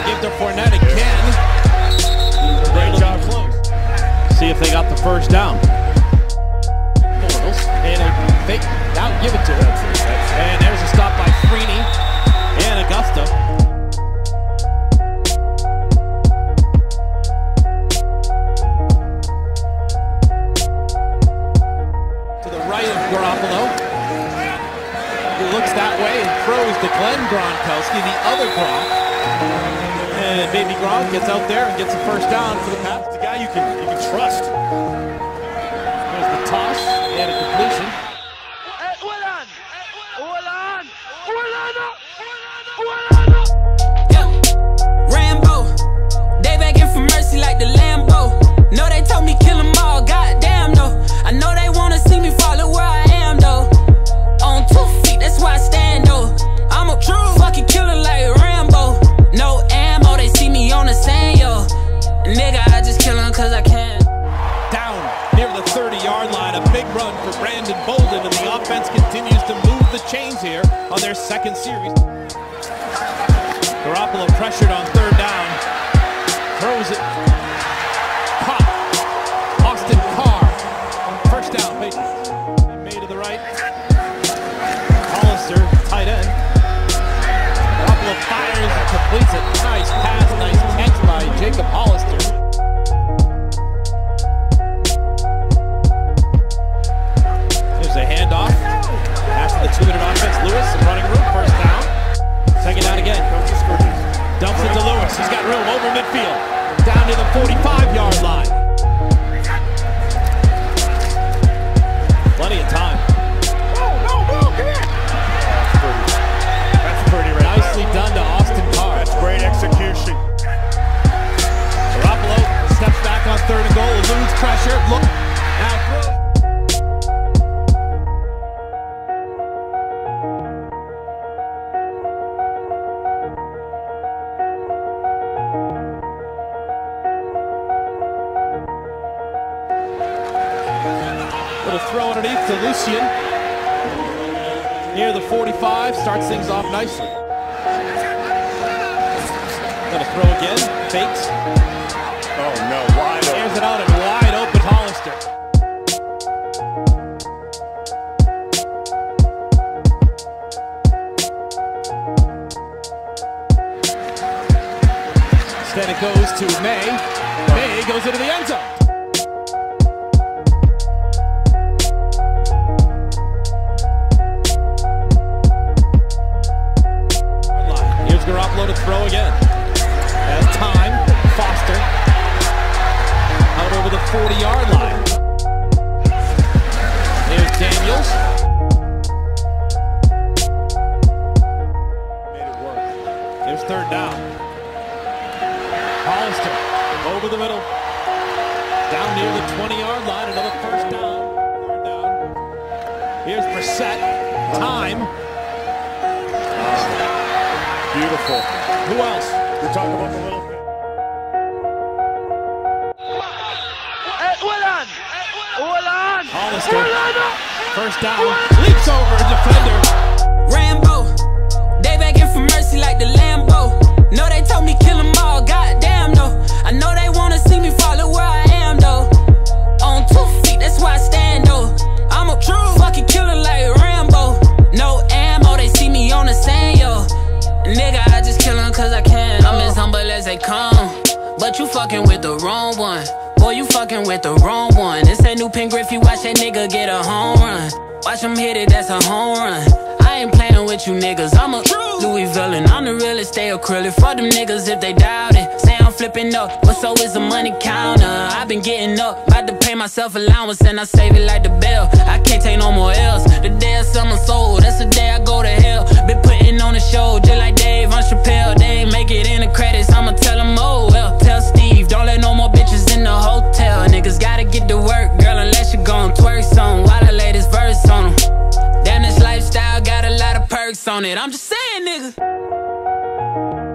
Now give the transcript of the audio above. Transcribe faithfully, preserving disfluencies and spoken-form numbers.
they give to Fournette again. Great job close. See if they got the first down. And a fake, now give it to him. And there's a stop by Freeney and Augusta. To the right of Garoppolo, who looks that way and throws to Glenn Gronkowski, the other Gronk. And baby Gronk gets out there and gets a first down for the pass. The guy you can you can trust. There's the toss and a completion. Yeah, Rambo, they begging for mercy like the Lambo. No, they told me kill them all, goddamn though. I know they wanna see me follow where I am though. On two feet, that's why I stand though. I'm a true fucking killer like Rambo. No ammo, they see me on the sand, yo. Nigga, I just kill them cause I can. Down near the thirty-yard line, a big run for Brandon Bolden, and the offense continues to move the chains here on their second series. Garoppolo pressured on third down, throws it, pop, Austin Carr, first down, Patriots. Made to the right, Hollister, tight end. Garoppolo fires, completes it, nice pass, nice catch by Jacob Hollister. There's a handoff, after the two-minute offense, Lewis, some running room, first down. Second down again. Dumps it to Lewis. He's got room over midfield. Down to the forty-five-yard line. Plenty of time. No, no, no, come here. That's pretty. That's pretty right. Nicely done to Austin Carr. That's great execution. Garoppolo steps back on third and goal. Eludes pressure. Look. Now throw. Little throw underneath to Lucien. Near the forty-five, starts things off nicely. Gonna throw again, fakes. Oh no, wide open. Airs it out and wide open Hollister. Instead it goes to May. May goes into the end zone. Garoppolo to throw again. Has time. Foster. Out over the forty-yard line. There's Daniels. Made it work. There's third down. Hollister over the middle. Down near the twenty-yard line. Another first down. Third down. Here's Brissett. Time. Beautiful. Who else? We're talking about the little thing. Hollister. First down. Leaps over a defender. Rambo, they begging for mercy like the Lambo. No, they told me kill them all, goddamn though. I know they wanna see me follow where I am though. On two feet, that's why I stand though. I'm a true fucking killer like Rambo. No ammo, they see me on the sand, yo. Nigga, I just kill them cause I can. I'm as humble as they come. But you fucking with the wrong one. Boy, you fucking with the wrong one. It's that new Pen Griffey, watch that nigga get a home run. Watch him hit it, that's a home run. I ain't playing with you niggas, I'm a true Louis villain. I'm the realest, stay acrylic. Fuck them niggas if they doubt it. Say I'm flipping up, but so is the money counter. I been getting up, about to pay myself allowance, and I save it like the bill. I can't take no more L's. The day I sell my soul, that's the day I go to hell. Been putting on a show, just like Dave on Chappelle. They ain't make it in the credits, I'ma tell them, oh well. Tell Steve, don't let no more bitches in the hotel. Niggas gotta get to work, girl, unless you gon' twerk some while I lay this verse on them. Damn, this lifestyle got a lot of perks on it. I'm just saying, nigga.